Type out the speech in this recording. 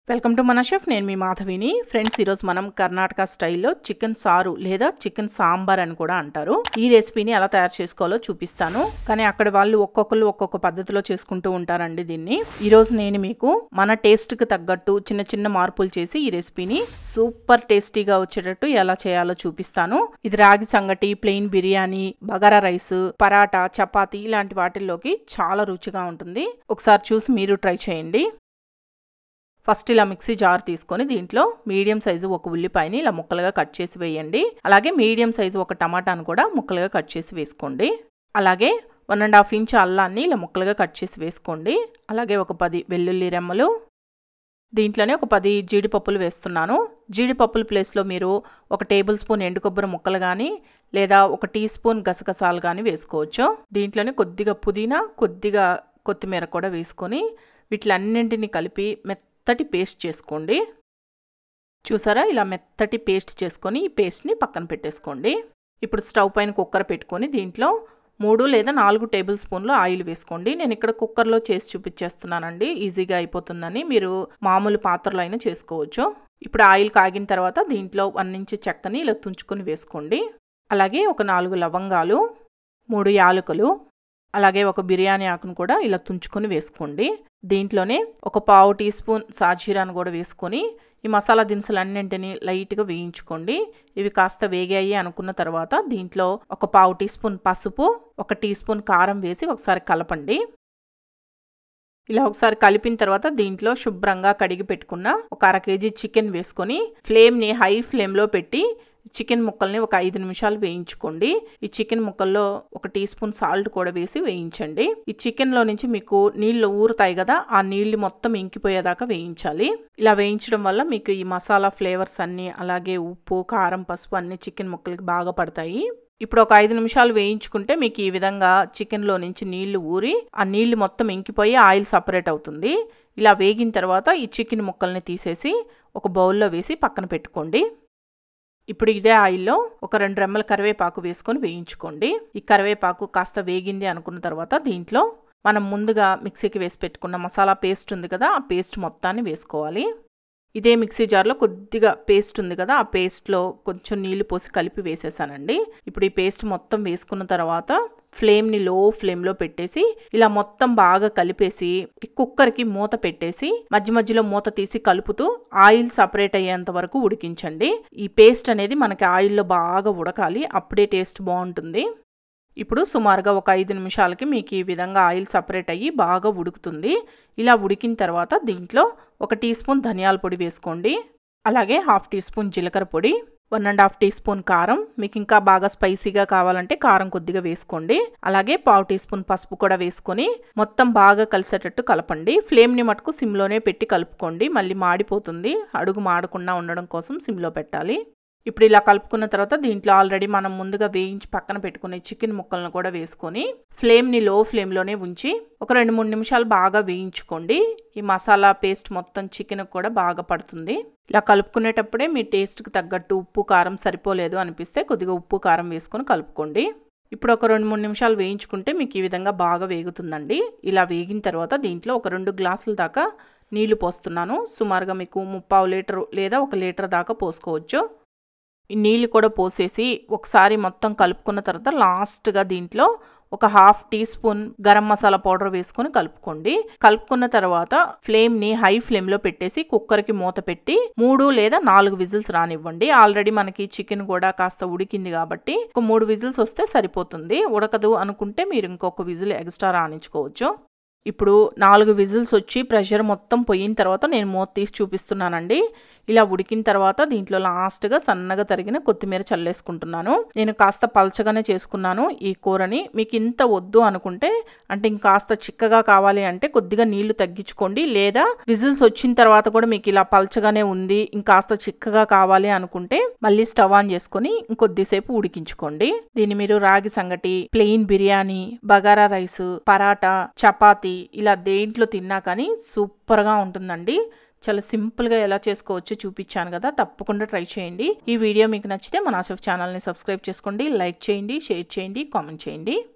Welcome to మన chef. నేను మీ మాధవిని. Friends, ఈరోజు మనం కర్ణాటక స్టైల్లో చికెన్ సారు లేదా చికెన్ సాంబార్ అని కూడా అంటారు. ఈ రెసిపీని ఎలా తయారు చేసుకోవాలో చూపిస్తాను. కానీ అక్కడ వాళ్ళు ఒక్కొక్కరు ఒక్కొక్క పద్ధతిలో చేసుకుంటూ ఉంటారండి దీన్ని. ఈరోజు నేను మీకు మన టేస్ట్కి తగ్గట్టు చిన్న చిన్న మార్పులు చేసి ఈ రెసిపీని సూపర్ టేస్టీగా వచ్చేటట్టు ఎలా చేయాలో చూపిస్తాను. ఇది రాగి సంగటి, ప్లెయిన్ బిర్యానీ, బగారా రైస్, పరాటా, చపాతీ ఇలాంటి వాటిల్లోకి చాలా రుచిగా ఉంటుంది. ఒకసారి చూసి మీరు ట్రై చేయండి. ఫస్ట్ ఇలా మిక్సీ జార్ తీసుకొని దీంట్లో మీడియం సైజు ఒక ఉల్లిపాయని ఇలా ముక్కలుగా కట్ చేసి వేయండి. అలాగే మీడియం సైజు ఒక టమాటాను కూడా ముక్కలుగా కట్ చేసి వేసుకోండి. అలాగే 1.5 ఇంచ్ అల్లాన్ని ఇలా ముక్కలుగా కట్ చేసి వేసుకోండి. అలాగే ఒక 10 వెల్లుల్లి రెమ్మలు, దీంట్లోనే ఒక 10 జీడిపప్పులు వేస్తున్నాను. జీడిపప్పుల ప్లేస్లో మీరు 1 టేబుల్ స్పూన్ ఎండు కొబ్బరి ముక్కలు కానీ లేదా 1 టీ స్పూన్ గసగసాలు కానీ వేసుకోవచ్చు. దీంట్లోనే కొద్దిగా పుదీనా, కొద్దిగా కొత్తిమీర కూడా వేసుకొని వీటిలన్నింటినీ కలిపి మెత్తటి పేస్ట్ చేసుకోండి. చూసారా, ఇలా మెత్తటి పేస్ట్ చేసుకొని ఈ పేస్ట్ని పక్కన పెట్టేసుకోండి. ఇప్పుడు స్టవ్ పైన కుక్కర్ పెట్టుకొని దీంట్లో 3 లేదా 4 టేబుల్ స్పూన్లు ఆయిల్ వేసుకోండి. నేను ఇక్కడ కుక్కర్లో చేసి చూపించేస్తున్నానండి, ఈజీగా అయిపోతుందని. మీరు మామూలు పాత్రలో అయినా చేసుకోవచ్చు. ఇప్పుడు ఆయిల్ కాగిన తర్వాత దీంట్లో 1 ఇంచ్ చెక్కని ఇలా తుంచుకొని వేసుకోండి. అలాగే ఒక 4 లవంగాలు, 3 యాలకులు, అలాగే ఒక బిర్యానీ ఆకును కూడా ఇలా తుంచుకొని వేసుకోండి. దీంట్లోనే ఒక 1/2 టీ స్పూన్ సాజీరాను కూడా వేసుకొని ఈ మసాలా దినుసులన్నింటినీ లైట్గా వేయించుకోండి. ఇవి కాస్త వేగాయి అనుకున్న తర్వాత దీంట్లో ఒక 1/2 టీ స్పూన్ పసుపు, 1 టీ స్పూన్ కారం వేసి ఒకసారి కలపండి. ఇలా ఒకసారి కలిపిన తర్వాత దీంట్లో శుభ్రంగా కడిగి పెట్టుకున్న ఒక 1/2 కేజీ చికెన్ వేసుకొని ఫ్లేమ్ని హై ఫ్లేమ్లో పెట్టి చికెన్ ముక్కల్ని ఒక 5 నిమిషాలు వేయించుకోండి. ఈ చికెన్ ముక్కల్లో 1 టీ స్పూన్ సాల్ట్ కూడా వేసి వేయించండి. ఈ చికెన్లో నుంచి మీకు నీళ్లు ఊరుతాయి కదా, ఆ నీళ్లు మొత్తం ఇంకిపోయేదాకా వేయించాలి. ఇలా వేయించడం వల్ల మీకు ఈ మసాలా ఫ్లేవర్స్ అన్నీ, అలాగే ఉప్పు, కారం, పసుపు అన్నీ చికెన్ ముక్కలకి బాగా పడతాయి. ఇప్పుడు ఒక 5 నిమిషాలు వేయించుకుంటే మీకు ఈ విధంగా చికెన్లో నుంచి నీళ్లు ఊరి ఆ నీళ్లు మొత్తం ఇంకిపోయి ఆయిల్ సపరేట్ అవుతుంది. ఇలా వేగిన తర్వాత ఈ చికెన్ ముక్కల్ని తీసేసి ఒక బౌల్లో వేసి పక్కన పెట్టుకోండి. ఇప్పుడు ఇదే ఆయిల్లో ఒక 2 రెమ్మల కరివేపాకు వేసుకొని వేయించుకోండి. ఈ కరివేపాకు కాస్త వేగింది అనుకున్న తర్వాత దీంట్లో మనం ముందుగా మిక్సీకి వేసి పెట్టుకున్న మసాలా పేస్ట్ ఉంది కదా, ఆ పేస్ట్ మొత్తాన్ని వేసుకోవాలి. ఇదే మిక్సీ జార్లో కొద్దిగా పేస్ట్ ఉంది కదా, ఆ పేస్ట్లో కొంచెం నీళ్లు పోసి కలిపి వేసేసానండి. ఇప్పుడు ఈ పేస్ట్ మొత్తం వేసుకున్న తర్వాత ఫ్లేమ్ని లో ఫ్లేమ్లో పెట్టేసి ఇలా మొత్తం బాగా కలిపేసి కుక్కర్కి మూత పెట్టేసి మధ్య మధ్యలో మూత తీసి కలుపుతూ ఆయిల్ సపరేట్ అయ్యేంత వరకు ఉడికించండి. ఈ పేస్ట్ అనేది మనకి ఆయిల్లో బాగా ఉడకాలి, అప్పుడే టేస్ట్ బాగుంటుంది. ఇప్పుడు సుమారుగా ఒక 5 నిమిషాలకి మీకు ఈ విధంగా ఆయిల్ సపరేట్ అయ్యి బాగా ఉడుకుతుంది. ఇలా ఉడికిన తర్వాత దీంట్లో 1 టీ స్పూన్ ధనియాల పొడి వేసుకోండి. అలాగే 1/2 టీ స్పూన్ జీలకర్ర పొడి, 1.5 టీ స్పూన్ కారం, మీకు ఇంకా బాగా స్పైసీగా కావాలంటే కారం కొద్దిగా వేసుకోండి. అలాగే 1/2 టీ స్పూన్ పసుపు కూడా వేసుకొని మొత్తం బాగా కలిసేటట్టు కలపండి. ఫ్లేమ్ని మటుకు సిమ్లోనే పెట్టి కలుపుకోండి, మళ్ళీ మాడిపోతుంది. అడుగు మాడకుండా ఉండడం కోసం సిమ్లో పెట్టాలి. ఇప్పుడు ఇలా కలుపుకున్న తర్వాత దీంట్లో ఆల్రెడీ మనం ముందుగా వేయించి పక్కన పెట్టుకునే చికెన్ ముక్కలను కూడా వేసుకొని ఫ్లేమ్ని లో ఫ్లేమ్లోనే ఉంచి ఒక 2-3 నిమిషాలు బాగా వేయించుకోండి. ఈ మసాలా పేస్ట్ మొత్తం చికెన్ కూడా బాగా పడుతుంది. ఇలా కలుపుకునేటప్పుడే మీ టేస్ట్కి తగ్గట్టు ఉప్పు, కారం సరిపోలేదు అనిపిస్తే కొద్దిగా ఉప్పు, కారం వేసుకొని కలుపుకోండి. ఇప్పుడు ఒక 2-3 నిమిషాలు వేయించుకుంటే మీకు ఈ విధంగా బాగా వేగుతుందండి. ఇలా వేగిన తర్వాత దీంట్లో ఒక 2 గ్లాసుల దాకా నీళ్లు పోస్తున్నాను. సుమారుగా మీకు 3/4 లీటరు లేదా 1 లీటర్ దాకా పోసుకోవచ్చు. ఈ నీళ్ళు కూడా పోసేసి ఒకసారి మొత్తం కలుపుకున్న తర్వాత లాస్ట్గా దీంట్లో ఒక 1/2 teaspoon garam masala powder వేసుకొని కలుపుకోండి. కలుపుకున్న తర్వాత ఫ్లేమ్ని హై ఫ్లేమ్లో పెట్టేసి కుక్కర్కి మూత పెట్టి 3 లేదా 4 విజిల్స్ రానివ్వండి. ఆల్రెడీ మనకి చికెన్ కూడా కాస్త ఉడికింది కాబట్టి ఒక 3 విజిల్స్ వస్తే సరిపోతుంది. ఉడకదు అనుకుంటే మీరు ఇంకొక విజిల్ ఎక్స్ట్రా రానిచ్చుకోవచ్చు. ఇప్పుడు 4 విజిల్స్ వచ్చి ప్రెషర్ మొత్తం పోయిన తర్వాత నేను మూత తీసి చూపిస్తున్నానండి. ఇలా ఉడికిన తర్వాత దీంట్లో లాస్ట్గా సన్నగా తరిగిన కొత్తిమీర చల్లేసుకుంటున్నాను. నేను కాస్త పల్చగానే చేసుకున్నాను ఈ కూరని. మీకు ఇంత వద్దు అనుకుంటే, అంటే ఇంకాస్త చిక్కగా కావాలి అంటే కొద్దిగా నీళ్లు తగ్గించుకోండి. లేదా విజిల్స్ వచ్చిన తర్వాత కూడా మీకు ఇలా పల్చగానే ఉంది, ఇంకాస్త చిక్కగా కావాలి అనుకుంటే మళ్ళీ స్టవ్ ఆన్ చేసుకొని ఇంకొద్దిసేపు ఉడికించుకోండి. దీన్ని మీరు రాగి సంగటి, ప్లెయిన్ బిర్యానీ, బగారా రైస్, పరాటా, చపాతీ ఇలా దేంట్లో తిన్నా కానీ సూపర్గా ఉంటుందండి. చాలా సింపుల్గా ఎలా చేసుకోవచ్చో చూపించాను కదా, తప్పకుండా ట్రై చేయండి. ఈ వీడియో మీకు నచ్చితే మన షెఫ్ ఛానల్ని సబ్స్క్రైబ్ చేసుకోండి, లైక్ చేయండి, షేర్ చేయండి, కామెంట్ చేయండి.